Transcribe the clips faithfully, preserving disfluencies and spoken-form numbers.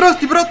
Здрасти, брат!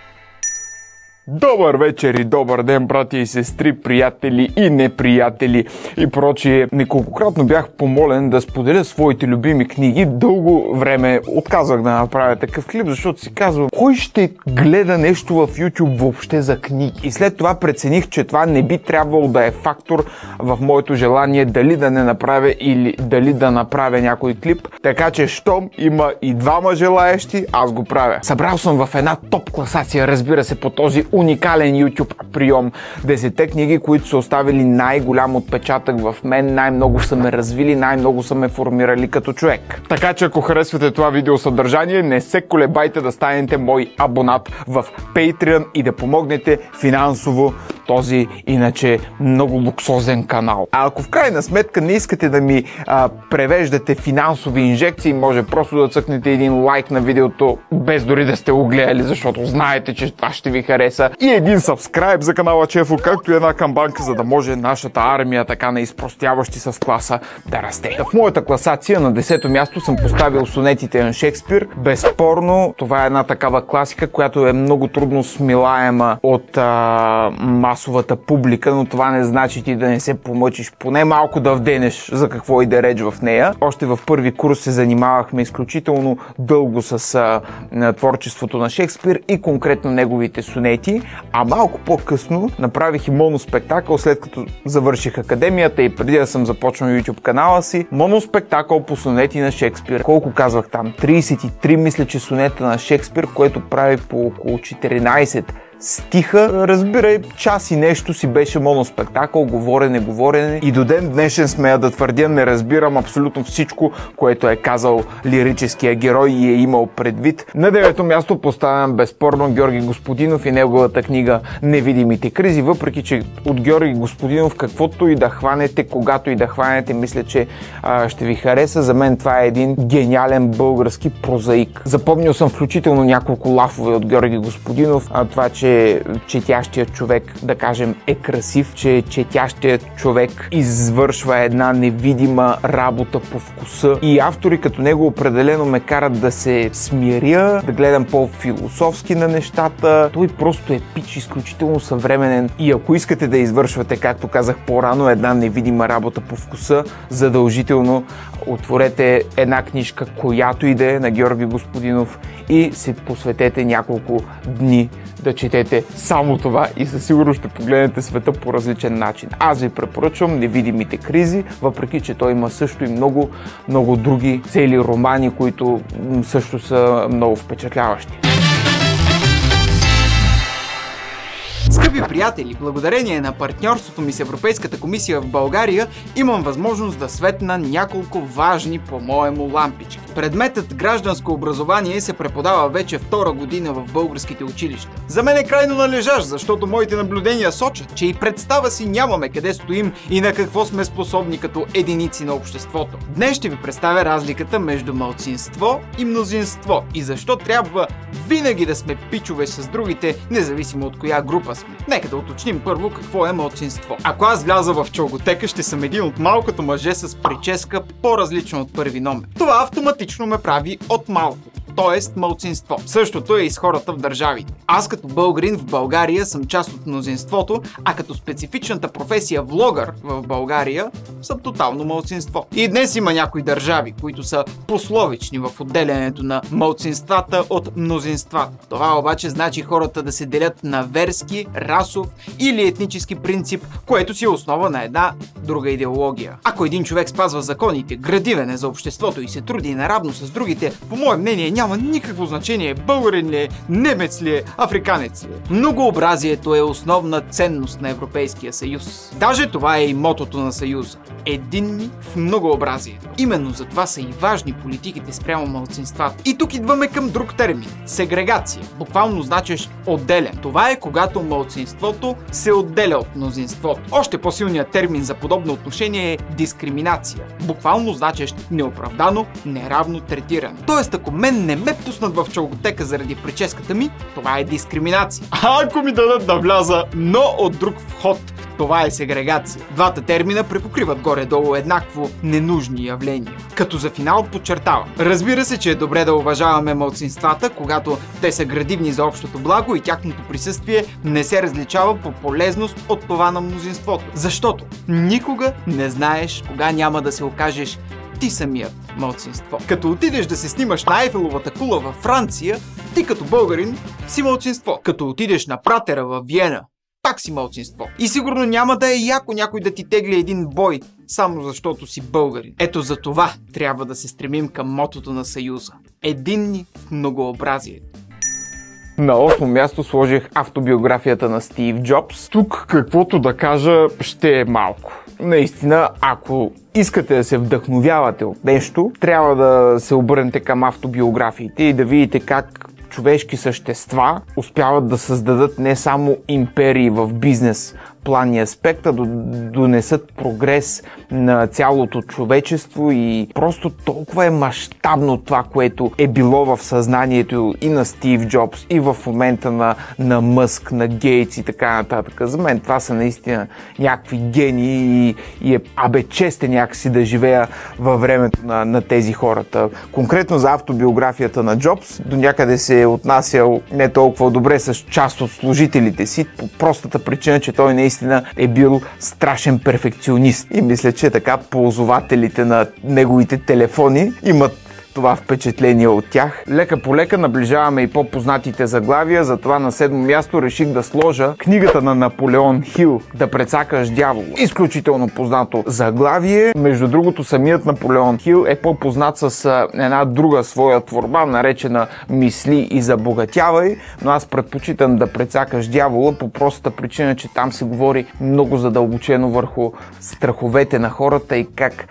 Добър вечер и добър ден, братя и сестри, приятели и неприятели и прочие. Неколкократно бях помолен да споделя своите любими книги. Дълго време отказах да направя такъв клип, защото си казвам, кой ще гледа нещо в YouTube въобще за книги? И след това прецених, че това не би трябвало да е фактор в моето желание дали да не направя или дали да направя някой клип. Така че, щом има и двама желаещи, аз го правя. Събрал съм в една топ класация, разбира се, по този уникален YouTube прием. десетте книги, които са оставили най-голям отпечатък в мен, най-много са ме развили, най-много са ме формирали като човек. Така че ако харесвате това видеосъдържание, не се колебайте да станете мой абонат в Patreon и да помогнете финансово този иначе много луксозен канал. А ако в крайна сметка не искате да ми а, превеждате финансови инжекции, може просто да цъкнете един лайк на видеото, без дори да сте го гледали, защото знаете, че това ще ви хареса. И един сабскрайб за канала Чефо, както и една камбанка, за да може нашата армия, така на изпростяващи с класа, да расте. В моята класация на десето място съм поставил сонетите на Шекспир. Безспорно, това е една такава класика, която е много трудно смилаема от а, масовата публика, но това не значи ти да не се помъчиш, поне малко да вденеш за какво иде реч в нея. Още в първи курс се занимавахме изключително дълго с а, творчеството на Шекспир и конкретно неговите сонети, а малко по-късно направих и моноспектакъл, след като завърших академията и преди да съм започнал YouTube канала си. Моноспектакъл по сонети на Шекспир. Колко казвах там? трийсет и три мисля, че сонета на Шекспир, което прави по около четиринайсет стиха. Разбирай, час и нещо си беше моноспектакъл, говорене, говорене. И до ден днешен смея да твърдя, не разбирам абсолютно всичко, което е казал лирическия герой и е имал предвид. На девето място поставям безспорно Георги Господинов и неговата книга Невидимите кризи, въпреки че от Георги Господинов каквото и да хванете, когато и да хванете, мисля, че а, ще ви хареса. За мен това е един гениален български прозаик. Запомнил съм включително няколко лафове от Георги Господинов, а това, че четящият човек, да кажем, е красив, че четящият човек извършва една невидима работа по вкуса и автори като него определено ме карат да се смиря, да гледам по-философски на нещата. Той просто е пич, изключително съвременен и ако искате да извършвате, както казах по-рано, една невидима работа по вкуса, задължително отворете една книжка, която иде на Георги Господинов и се посветете няколко дни да четете само това и със сигурност ще погледнете света по различен начин. Аз ви препоръчвам Невидимите кризи, въпреки че той има също и много, много други цели романи, които също са много впечатляващи. Скъпи приятели, благодарение на партньорството ми с Европейската комисия в България имам възможност да светна няколко важни, по-моему, лампички. Предметът гражданско образование се преподава вече втора година в българските училища. За мен е крайно належащ, защото моите наблюдения сочат, че и представа си нямаме къде стоим и на какво сме способни като единици на обществото. Днес ще ви представя разликата между малцинство и мнозинство и защо трябва винаги да сме пичове с другите, независимо от коя група сме. Нека да уточним първо какво е малцинство. Ако аз вляза в чолготека, ще съм един от малкото мъже с прическа по-различна от първи номер. Това автоматично ме прави от малко, т.е. малцинство. Същото е и с хората в държавите. Аз като българин в България съм част от мнозинството, а като специфичната професия влогър в България съм тотално малцинство. И днес има някои държави, които са пословични в отделянето на малцинствата от мнозинствата. Това обаче значи хората да се делят на верски, расов или етнически принцип, което си е основа на една друга идеология. Ако един човек спазва законите, градивен е за обществото и се труди наравно с другите, по мое мнение няма никакво значение българин ли е, немец ли е, африканец ли е. Многообразието е основна ценност на Европейския съюз. Даже това е и мотото на съюза. Единни в многообразието. Именно за това са и важни политиките спрямо малцинствата. И тук идваме към друг термин – сегрегация. Буквално значещ отделен. Това е когато малцинството се отделя от мнозинството. Още по-силният термин за подобно отношение е дискриминация. Буквално значещ неоправдано, неравно третиране. Тоест, ако мен не ме пуснат в чолготека заради прическата ми, това е дискриминация. А ако ми дадат да вляза, но от друг вход, Това е сегрегация. Двата термина препокриват горе-долу еднакво ненужни явления. Като за финал подчертава. Разбира се, че е добре да уважаваме малцинствата, когато те са градивни за общото благо и тяхното присъствие не се различава по полезност от това на мнозинството. Защото никога не знаеш кога няма да се окажеш ти самият малцинство. Като отидеш да се снимаш на Айфеловата кула във Франция, ти като българин си малцинство. Като отидеш на Пратера във Виена, пак си малцинство. И сигурно няма да е яко някой да ти тегли един бой, само защото си българин. Ето за това трябва да се стремим към мотото на Съюза. Единни в многообразието. На осмо място сложих автобиографията на Стив Джобс. Тук каквото да кажа ще е малко. Наистина, ако искате да се вдъхновявате от нещо, трябва да се обърнете към автобиографиите и да видите как човешки същества успяват да създадат не само империи в бизнес план и аспект, а да донесат прогрес на цялото човечество и просто толкова е мащабно това, което е било в съзнанието и на Стив Джобс, и в момента на, на Мъск, на Гейтс и така нататък. За мен това са наистина някакви гении и, и е абе чест е някакси да живея във времето на, на тези хората. Конкретно за автобиографията на Джобс, до някъде се е отнасял не толкова добре с част от служителите си, по простата причина, че той наистина е бил страшен перфекционист. И мисля, че така ползвателите на неговите телефони имат това впечатление от тях. Лека по лека наближаваме и по-познатите заглавия, затова на седмо място реших да сложа книгата на Наполеон Хил "Да прецакаш дявола". Изключително познато заглавие. Между другото, самият Наполеон Хил е по-познат с една друга своя творба, наречена "Мисли и забогатявай", но аз предпочитам "Да прецакаш дявола" по простата причина, че там се говори много задълбочено върху страховете на хората и как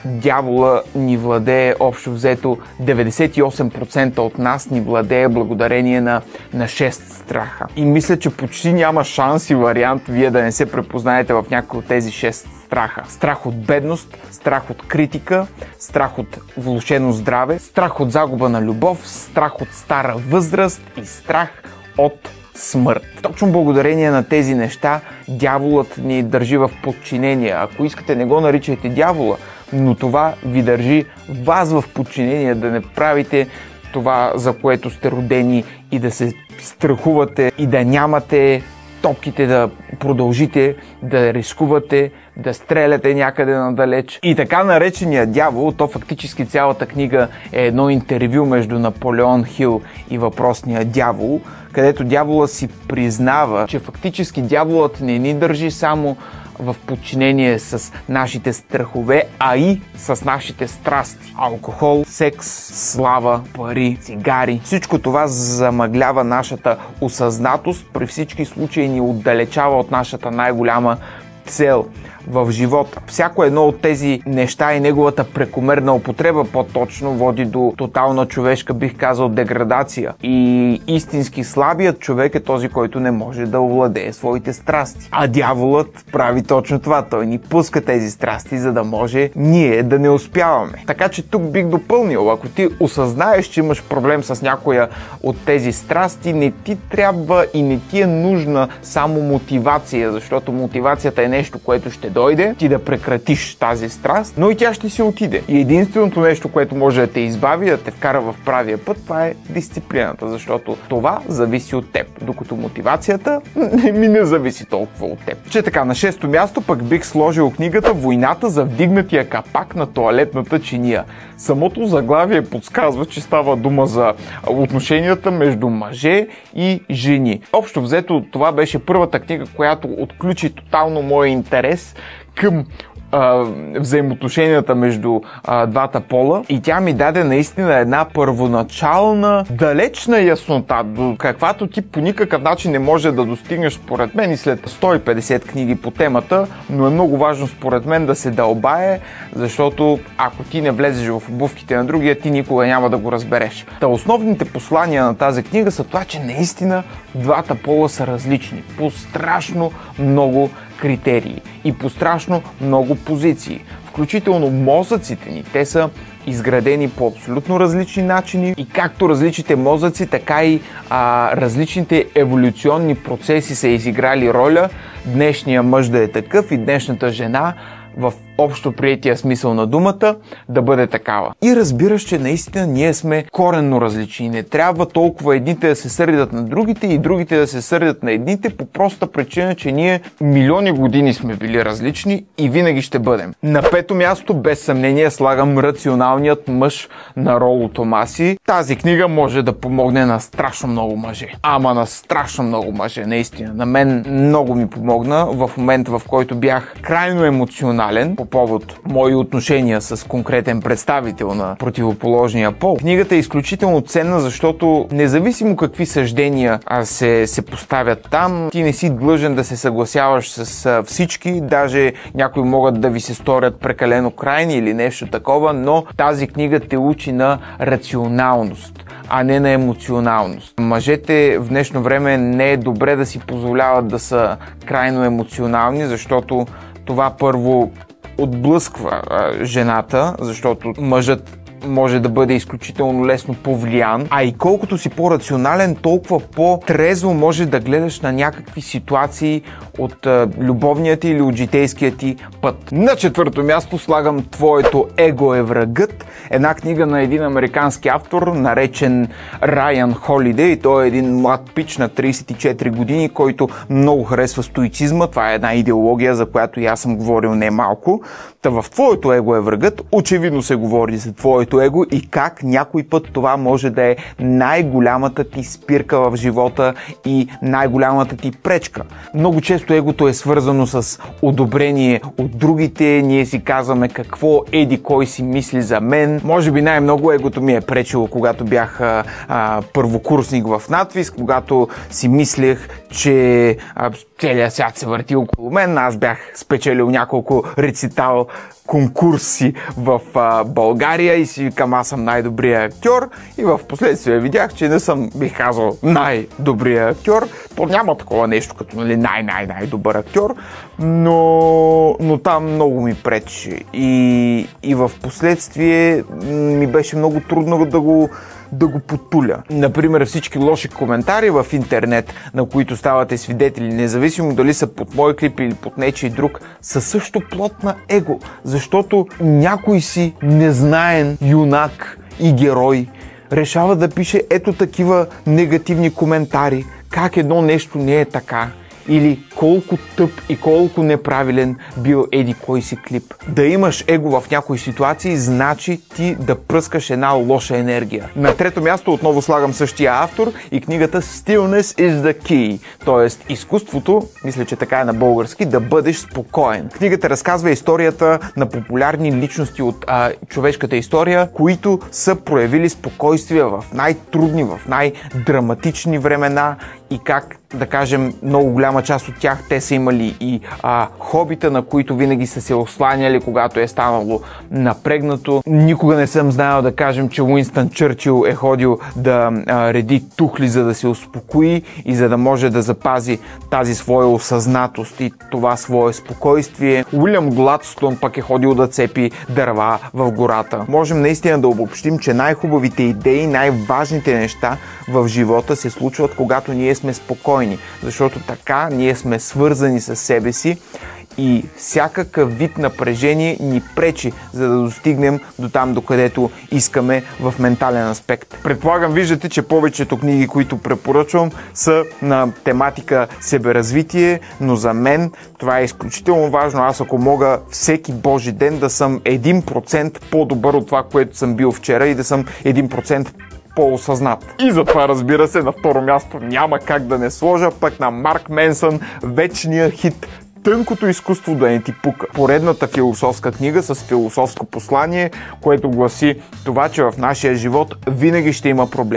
дявола ни владее общо взето. Деветдесет и осем процента от нас ни владее благодарение на, на шест страха. И мисля, че почти няма шанс и вариант вие да не се препознаете в някой от тези шест страха. Страх от бедност, страх от критика, страх от влошено здраве, страх от загуба на любов, страх от стара възраст и страх от смърт. Точно благодарение на тези неща дяволът ни държи в подчинение. Ако искате, не го наричайте дявола, но това ви държи вас в подчинение, да не правите това, за което сте родени, и да се страхувате и да нямате топките, да продължите да рискувате, да стреляте някъде надалеч. И така наречения дявол, то фактически цялата книга е едно интервю между Наполеон Хил и въпросния дявол, където дявола си признава, че фактически дяволът не ни държи само в подчинение с нашите страхове, а и с нашите страсти. Алкохол, секс, слава, пари, цигари. Всичко това замъглява нашата осъзнатост, при всички случаи ни отдалечава от нашата най-голяма цел в живота. Всяко едно от тези неща и неговата прекомерна употреба по-точно води до тотална човешка, бих казал, деградация. И истински слабият човек е този, който не може да овладее своите страсти. А дяволът прави точно това. Той ни пуска тези страсти, за да може ние да не успяваме. Така че тук бих допълнил, ако ти осъзнаеш, че имаш проблем с някоя от тези страсти, не ти трябва и не ти е нужна само мотивация, защото мотивацията е нещо, което ще дойде, ти да прекратиш тази страст, но и тя ще си отиде. И единственото нещо, което може да те избави, да те вкара в правия път, това е дисциплината, защото това зависи от теб, докато мотивацията не ми не зависи толкова от теб. Че така, на шесто място пък бих сложил книгата "Войната за вдигнатия капак на тоалетната чиния". Самото заглавие подсказва, че става дума за отношенията между мъже и жени. Общо взето, това беше първата книга, която отключи тотално моя интерес към а, взаимоотношенията между а, двата пола, и тя ми даде наистина една първоначална, далечна яснота, до каквато ти по никакъв начин не може да достигнеш според мен и след сто и петдесет книги по темата, но е много важно според мен да се дълбае, защото ако ти не влезеш в обувките на другия, ти никога няма да го разбереш. Та основните послания на тази книга са това, че наистина двата пола са различни по страшно много критерии и по страшно много позиции. Включително мозъците ни, те са изградени по абсолютно различни начини и както различните мозъци, така и а, различните еволюционни процеси са изиграли роля днешния мъж да е такъв и днешната жена в общо приетия смисъл на думата да бъде такава. И разбираш, че наистина ние сме коренно различни. Не трябва толкова едните да се сърдят на другите и другите да се сърдят на едните по проста причина, че ние милиони години сме били различни и винаги ще бъдем. На пето място, без съмнение, слагам Рационалният мъж на Роло Томаси. Тази книга може да помогне на страшно много мъже. Ама на страшно много мъже, наистина. На мен много ми помогна в момента, в който бях крайно емоционален по повод мои отношения с конкретен представител на противоположния пол. Книгата е изключително ценна, защото независимо какви съждения се, се поставят там, ти не си длъжен да се съгласяваш с всички, даже някои могат да ви се сторят прекалено крайни или нещо такова, но тази книга те учи на рационалност, а не на емоционалност. Мъжете в днешно време не е добре да си позволяват да са крайно емоционални, защото това първо отблъсква а, жената, защото мъжът може да бъде изключително лесно повлиян, а и колкото си по-рационален, толкова по-трезво може да гледаш на някакви ситуации от а, любовния ти или от житейския ти път. На четвърто място слагам Твоето его е врагът, една книга на един американски автор, наречен Райан Холидей. Той е един млад пич на трийсет и четири години, който много харесва стоицизма. Това е една идеология, за която и аз съм говорил не малко. Та в Твоето его е врагът очевидно се говори за твоето его и как някой път това може да е най-голямата ти спирка в живота и най-голямата ти пречка. Много често егото е свързано с одобрение от другите, ние си казваме какво еди кой си мисли за мен. Може би най-много егото ми е пречило, когато бях а, а, първокурсник в надвис, когато си мислех, че а, целият свят се върти около мен. Аз бях спечелил няколко рецитал конкурси в а, България и си викам, аз съм най-добрият актьор и в последствие видях, че не съм, бих казал, най-добрият актьор. То няма такова нещо като нали, най-най-най-добър актьор, но, но там много ми пречи и, и в последствие ми беше много трудно да го да го потуля. Например, всички лоши коментари в интернет, на които ставате свидетели, независимо дали са под мой клип или под нечий друг, са също плод на его, защото някой си незнаен юнак и герой решава да пише ето такива негативни коментари, как едно нещо не е така. Или колко тъп и колко неправилен бил еди кой си клип. Да имаш его в някои ситуации, значи ти да пръскаш една лоша енергия. На трето място отново слагам същия автор и книгата Stillness is the key, т.е. изкуството, мисля, че така е на български, да бъдеш спокоен. Книгата разказва историята на популярни личности от а, човешката история, които са проявили спокойствие в най-трудни, в най-драматични времена и как, да кажем, много голяма част от тях те са имали и а, хобита, на които винаги са се осланяли, когато е станало напрегнато. Никога не съм знаел да кажем, че Уинстън Чърчил е ходил да а, реди тухли, за да се успокои и за да може да запази тази своя осъзнатост и това свое спокойствие. Уилям Гладстон пък е ходил да цепи дърва в гората. Можем наистина да обобщим, че най-хубавите идеи, най-важните неща в живота се случват, когато ние сме спокойни, защото така ние сме свързани с себе си и всякакъв вид напрежение ни пречи, за да достигнем до там, докъдето искаме в ментален аспект. Предполагам, виждате, че повечето книги, които препоръчвам, са на тематика себеразвитие, но за мен това е изключително важно. Аз ако мога всеки божи ден да съм един процент по-добър от това, което съм бил вчера и да съм един процент по-осъзнат. И затова, разбира се, на второ място няма как да не сложа пък на Марк Менсън вечния хит Тънкото изкуство да не ти пука. Поредната философска книга с философско послание, което гласи това, че в нашия живот винаги ще има проблеми.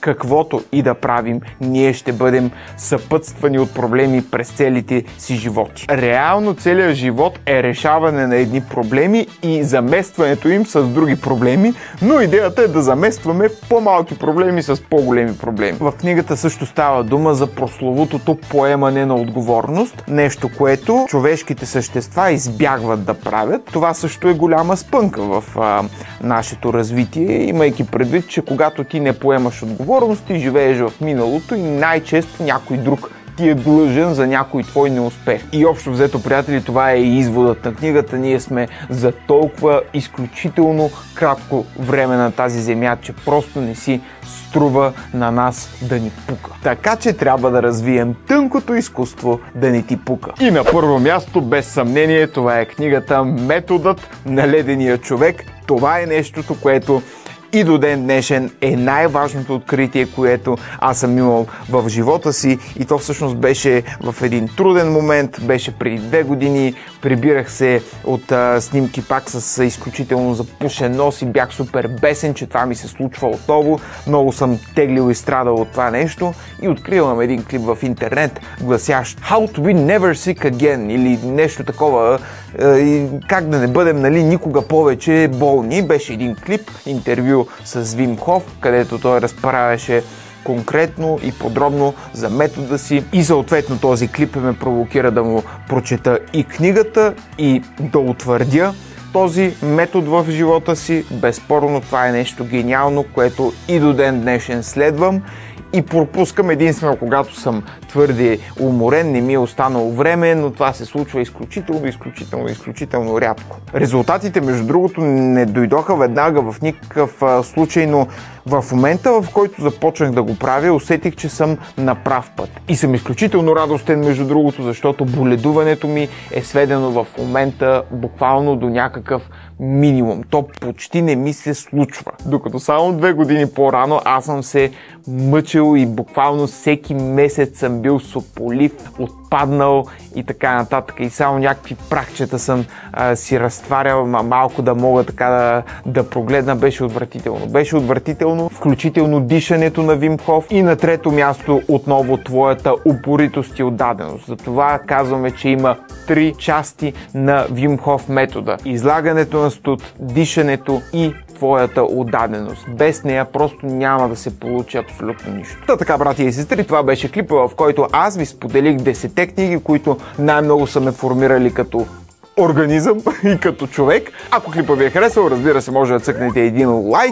каквото и да правим, ние ще бъдем съпътствани от проблеми през целите си животи. Реално целият живот е решаване на едни проблеми и заместването им с други проблеми, но идеята е да заместваме по-малки проблеми с по-големи проблеми. В книгата също става дума за прословутото поемане на отговорност, нещо, което човешките същества избягват да правят. Това също е голяма спънка в а, нашето развитие, имайки предвид, че когато ти не поемаш отговорност, ти живееш в миналото и най-често някой друг ти е длъжен за някой твой неуспех. И общо взето, приятели, това е и изводът на книгата. Ние сме за толкова изключително кратко време на тази земя, че просто не си струва на нас да ни пука. Така че трябва да развием тънкото изкуство да не ти пука. И на първо място, без съмнение, това е книгата Методът на ледения човек. Това е нещото, което и до ден днешен е най-важното откритие, което аз съм имал в живота си, и то всъщност беше в един труден момент, беше преди две години, прибирах се от а, снимки пак с изключително запушен нос и бях супер бесен, че това ми се случва отново, много съм теглил и страдал от това нещо и откривам един клип в интернет, гласящ How to be never sick again или нещо такова, и как да не бъдем, нали, никога повече болни. Беше един клип, интервю с Вим Хоф, където той разправяше конкретно и подробно за метода си и съответно този клип ме провокира да му прочета и книгата и да утвърдя този метод в живота си. Безспорно това е нещо гениално, което и до ден днешен следвам и пропускам единствено, когато съм твърде уморен, не ми е останало време, но това се случва изключително, изключително, изключително рядко. Резултатите, между другото, не дойдоха веднага в никакъв а, случай, но в момента, в който започнах да го правя, усетих, че съм на прав път. И съм изключително радостен, между другото, защото боледуването ми е сведено в момента буквално до някакъв минимум. То почти не ми се случва. Докато само две години по-рано аз съм се мъчил и буквално всеки месец съм бил сополив, отпаднал и така нататък. И само някакви прахчета съм а, си разтварял, малко да мога така да, да прогледна. Беше отвратително. Беше отвратително, включително дишането на Вим Хоф. И на трето място отново твоята упоритост и отдаденост. Затова казваме, че има три части на Вим Хоф метода. Излагането на студ, дишането и твоята отдаденост. Без нея просто няма да се получи абсолютно нищо. Та така, брати и сестри, това беше клипа, в който аз ви споделих десетте книги, които най-много са ме формирали като организъм и като човек. Ако клипа ви е харесал, разбира се, може да цъкнете един лайк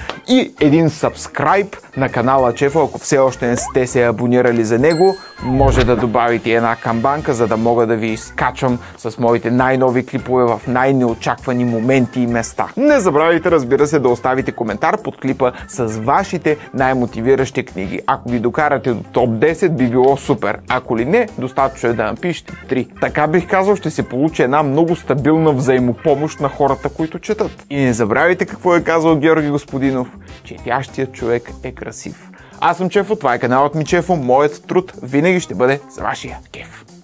и един сабскрайб на канала Чефа. Ако все още не сте се абонирали за него, може да добавите една камбанка, за да мога да ви изкачам с моите най-нови клипове в най-неочаквани моменти и места. Не забравяйте, разбира се, да оставите коментар под клипа с вашите най-мотивиращи книги. Ако ви докарате до топ десет, би било супер. Ако ли не, достатъчно е да напишете три. Така бих казал, ще се получи една много стабилна взаимопомощ на хората, които четат. И не забравяйте какво е казал Георги Господинов: четящият човек е красив. Аз съм Чефо, това е каналът ми Чефо, моят труд винаги ще бъде за вашия кеф.